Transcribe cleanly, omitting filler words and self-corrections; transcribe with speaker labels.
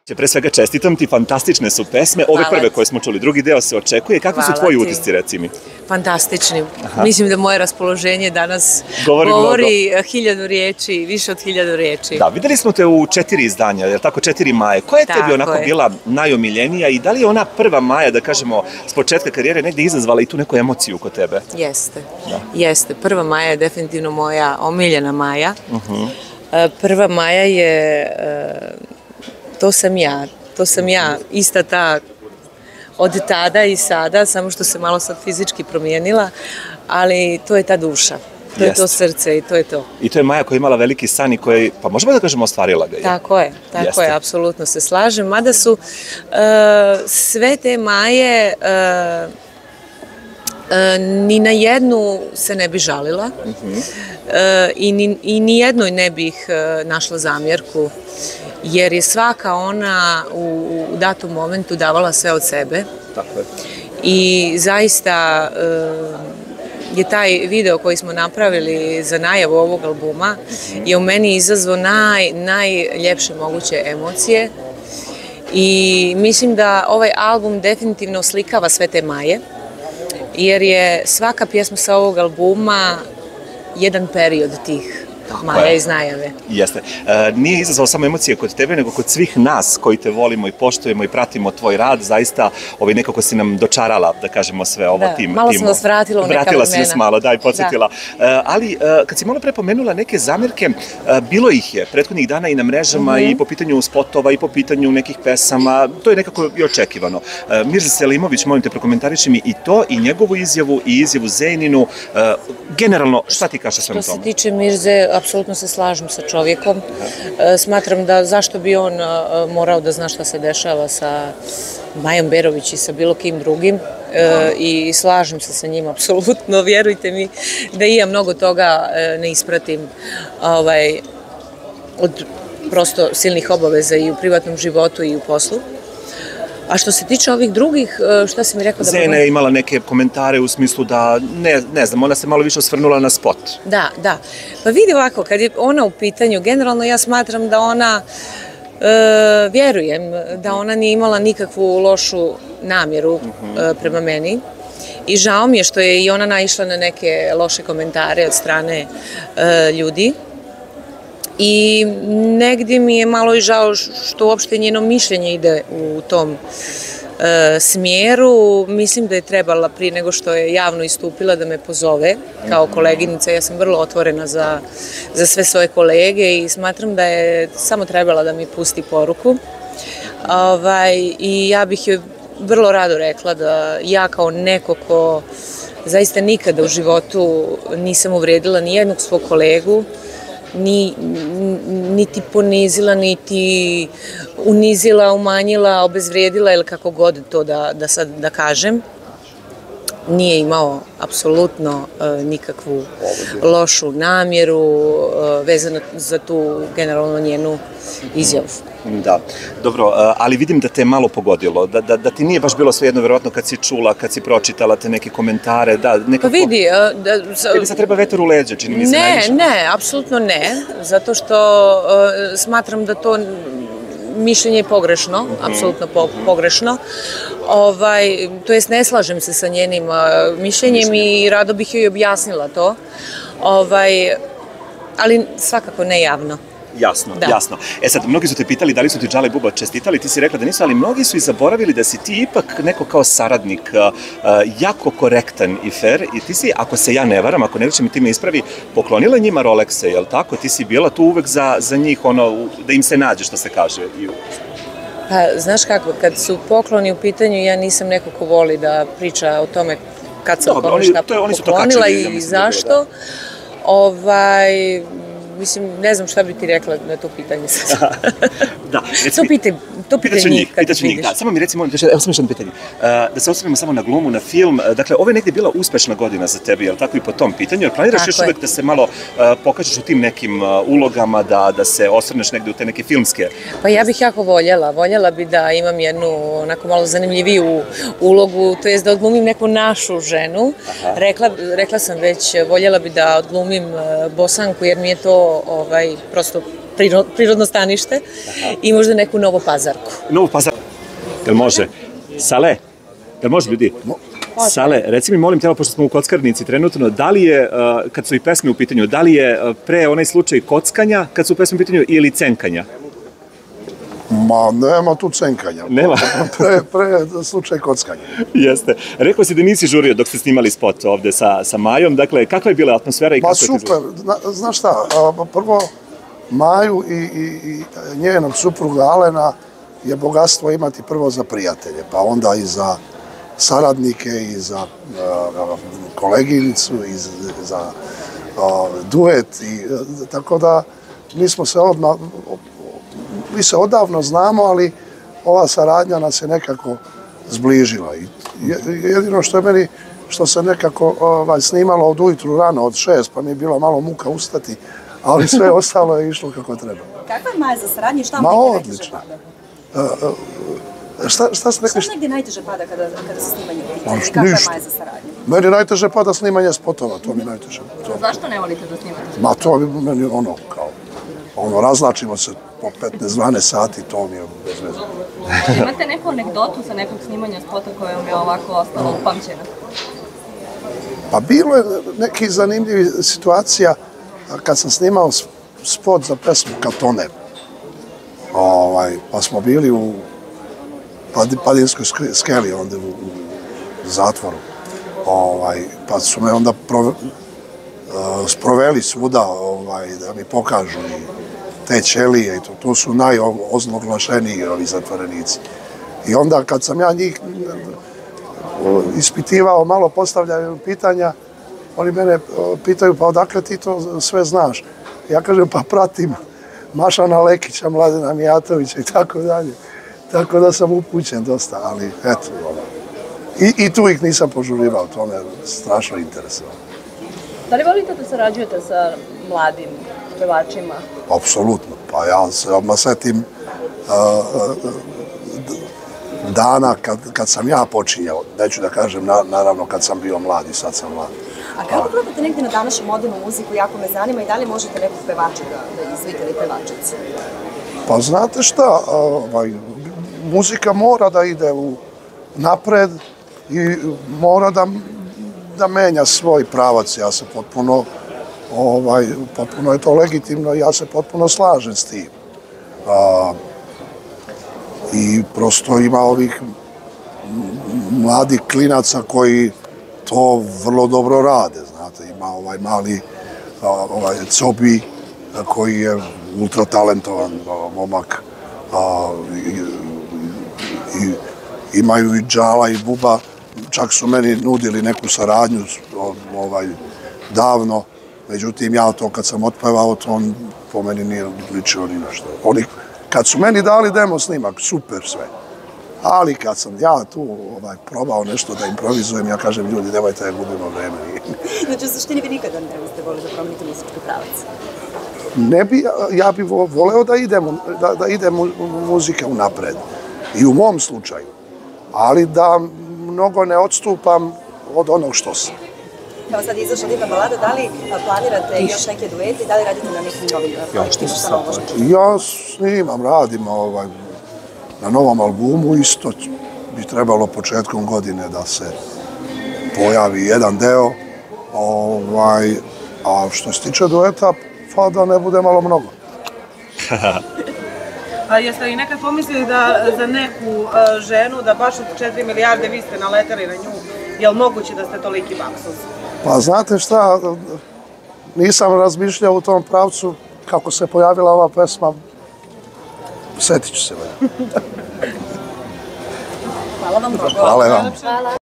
Speaker 1: Pre svega čestitam ti, fantastične su pesme, ove prve koje smo čuli, drugi deo se očekuje. Kakvi su tvoji utisci, reci mi?
Speaker 2: Fantastični. Mislim da moje raspoloženje danas govori 1000 riječi, više od 1000 riječi.
Speaker 1: Da, videli smo te u 4 izdanja, je li tako, 4 Maje. Koja je tebi onako bila najomiljenija i da li je ona prva Maja, da kažemo, s početka karijere negde izazvala i tu neku emociju kod tebe?
Speaker 2: Jeste, jeste. Prva Maja je definitivno moja omiljena Maja. Prva Maja je... To sam ja, ista ta od tada i sada, samo što se malo sad fizički promijenila, ali to je ta duša, to je to srce i to je to.
Speaker 1: I to je Maja koja je imala veliki san i koja je, pa možemo da kažemo, ostvarila ga je.
Speaker 2: Tako je, apsolutno se slažem, mada su sve te Maje, ni na jednu se ne bi žalila i ni jednoj ne bih našla zamjerku, jer je svaka ona u datom momentu davala sve od sebe.
Speaker 1: Tako je.
Speaker 2: I zaista je taj video koji smo napravili za najavu ovog albuma je u meni izazvao najljepše moguće emocije i mislim da ovaj album definitivno oslikava sve te Maje, jer je svaka pjesma sa ovog albuma jedan period tih Maja iz najave.
Speaker 1: Jeste. Nije izazvao samo emocije kod tebe, nego kod svih nas koji te volimo i poštujemo i pratimo tvoj rad. Zaista nekako si nam dočarala, da kažemo, sve ovo timu.
Speaker 2: Malo sam vas vratila u neka vremena.
Speaker 1: Vratila si nas malo, da, i podsjetila. Ali kad si malo pre pomenula neke zamjerke, bilo ih je prethodnih dana i na mrežama i po pitanju spotova i po pitanju nekih pesama. To je nekako i očekivano. Mirza Selimović, molim te, prokomentariši mi i to, i njegovu izjavu, i izjavu Zejninu. Generalno, šta ti kaže svem tome?
Speaker 2: Što se tiče Mirze, apsolutno se slažem sa čovjekom. Smatram da zašto bi on morao da zna šta se dešava sa Majom Berović i sa bilo kim drugim i slažem se sa njim apsolutno. Vjerujte mi da i ja mnogo toga ne ispratim od prosto silnih obaveza i u privatnom životu i u poslu. A što se tiče ovih drugih, šta si mi rekao da...
Speaker 1: Zena je imala neke komentare u smislu da, ne znam, ona se malo više osvrnula na spot.
Speaker 2: Da. Pa vidi ovako, kad je ona u pitanju, generalno ja smatram da ona, vjerujem, da ona nije imala nikakvu lošu namjeru prema meni. I žao mi je što je i ona naišla na neke loše komentare od strane ljudi. I negdje mi je malo i žao što uopšte njeno mišljenje ide u tom smjeru. Mislim da je trebala prije nego što je javno istupila da me pozove kao koleginica. Ja sam vrlo otvorena za sve svoje kolege i smatram da je samo trebala da mi pusti poruku. I ja bih joj vrlo rado rekla da ja kao neko ko zaista nikada u životu nisam uvredila ni jednog svog kolegu, niti ponizila, niti unizila, umanjila, obezvrijedila ili kako god to da kažem. Nije imao apsolutno nikakvu lošu namjeru vezano za tu generalno njenu izjavu.
Speaker 1: Da, dobro, ali vidim da te je malo pogodilo, da ti nije baš bilo svejedno, verovatno, kad si čula, kad si pročitala te neke komentare, da, nekako...
Speaker 2: Pa vidi...
Speaker 1: Tebi sad treba vetar u leđa, čini mi se najviše.
Speaker 2: Ne, apsolutno ne, zato što smatram da to mišljenje je pogrešno, apsolutno pogrešno. To jest, ne slažem se sa njenim mišljenjem i rado bih joj objasnila to, ali svakako ne javno.
Speaker 1: Jasno. Sad, mnogi su te pitali da li su ti Džale i Buba čestitali, ti si rekla da nisu, ali mnogi su i zaboravili da si ti ipak neko kao saradnik jako korektan i fair i ti si, ako se ja ne varam, ako ne reći mi ti me ispravi, poklonila njima Rolexe, je li tako? Ti si bila tu uvek za njih, da im se nađe, što se kaže.
Speaker 2: Pa, znaš kako, kad su pokloni u pitanju, ja nisam neko ko voli da priča o tome kad sam kome šta poklonila i zašto. Mislim, ne znam šta bi ti rekla na to pitanje sad. To pitaj njih kad ti vidiš.
Speaker 1: Samo mi reci, molim, evo sam još jedno pitanje. Da se osvrnemo samo na glumu, na film. Dakle, ovo je negdje bila uspešna godina za tebe, je li tako i po tom pitanju? Jer planiraš još uvek da se malo pokažeš u tim nekim ulogama, da se osvrneš negdje u te neke filmske?
Speaker 2: Pa ja bih jako voljela. Voljela bi da imam jednu onako malo zanimljiviju ulogu, to jest da odglumim neku našu ženu. Rekla sam već, voljela bi da odglumim Bosanku, jer mi je to prosto prirodno stanište i možda neku Novo Pazarku.
Speaker 1: Novo Pazar. Jel može? Sale? Jel može ljudi? Sale, reci mi, molim te, pošto smo u kockarnici trenutno, da li je, kad su i pesme u pitanju, da li je pre onaj slučaj kockanja, kad su pesme u pitanju, ili cenkanja?
Speaker 3: Ma, nema tu cenkanja.
Speaker 1: Nema?
Speaker 3: Pre slučaj kockanja.
Speaker 1: Jeste. Rekao si da nisi žurio dok ste snimali spot ovde sa Majom, dakle, kakva je bila atmosfera i kako je ti
Speaker 3: super, znaš šta, prvo, Maju i njenog supruga Alena je bogatstvo imati prvo za prijatelje, pa onda i za saradnike, i za koleginicu, i za duet, tako da mi smo se odmah, mi se odavno znamo, ali ova saradnja nas je nekako zbližila. Jedino što je meni, što se nekako snimalo od ujutru rano, od 6, pa mi je bila malo muka ustati, ali sve ostalo je išlo kako treba.
Speaker 4: Kakva je Maja za saradnju i šta
Speaker 3: Ma,
Speaker 4: vam negdje najteže
Speaker 3: odlično.
Speaker 4: pada?
Speaker 3: Šta ste rekli?
Speaker 4: Šta vam negdje najteže pada kada se snimanje u pitanju? I kakva je Maja za saradnju?
Speaker 3: Meni najteže pada snimanje spotova, to mi najteže.
Speaker 4: Zašto ne volite da snimate?
Speaker 3: Ma to je meni kao, razlačimo se po 15-12 sati, to mi je bez veze.
Speaker 4: Imate neku anegdotu sa nekog snimanja spota koja vam je ovako ostala upamćena?
Speaker 3: Pa bilo je nekih zanimljivih situacija kad sam snimao spot za pesmu Katone. Pa smo bili u Padinskoj skeli, onda u zatvoru. Pa su me onda sproveli svuda da mi pokažu i te ćelije. To su najozloglašeniji ovi zatvorenici. I onda kad sam ja njih ispitivao, malo postavljaju pitanja, oni mene pitaju, pa odakle ti to sve znaš? Ja kažem, pa pratim Mašana Lekića, Mladena Mijatovića i tako dalje. Tako da sam upućen dosta, ali eto. I tu ih nisam požurivao, to me strašno interesovalo.
Speaker 4: Da li volite da sarađujete sa mladim pevačima?
Speaker 3: Apsolutno, pa ja se odmah setim dana kad sam ja počinjao, neću da kažem naravno kad sam bio mlad i sad sam mlad.
Speaker 4: A kako gledate negdje na današnju modernu muziku, jako me zanima, i da li možete nekog pevača da izvite ili pevačicu?
Speaker 3: Pa znate šta, muzika mora da ide napred i mora da menja svoj pravac. Ja se potpuno je to legitimno i ja se potpuno slažem s tim. I prosto ima ovih mladih klinaca koji to vrlo dobro rade, znate, ima ovaj mali Cobi koji je ultra talentovan momak, i imaju i Džala i Buba, čak su meni nudili neku saradnju davno, međutim ja to kad sam otpevao, to po meni nije ličio ni nešto. Kad su meni dali demo snimak, super sve. Ali kad sam ja tu probao nešto da improvizujem, ja kažem, ljudi, nemojte da gubimo vreme.
Speaker 4: Znači, u suštini vi nikada ne biste volili da promenite muzički pravac?
Speaker 3: Ne bi, ja bih voleo da ide muzika unapred. I u mom slučaju. Ali da mnogo ne odstupam od onog što sam.
Speaker 4: Evo sad izašla Lipa balada, da li planirate još neke duete i da li radite na nekim novim projektima sa Novošćem?
Speaker 3: Ja snimam, radim na novom albumu, isto bi trebalo početkom godine da se pojavi jedan deo, a što se tiče dueta, pa da ne bude malo mnogo.
Speaker 5: A jeste li nekad pomislili da za neku ženu, da baš od 4 milijarde vi ste naletali na nju, je li moguće da ste toliki baksuz?
Speaker 3: Pa znate šta, nisam razmišljao u tom pravcu kako se pojavila ova pesma, setit ću se.
Speaker 4: Hvala vam mnogo.
Speaker 3: Hvala vam.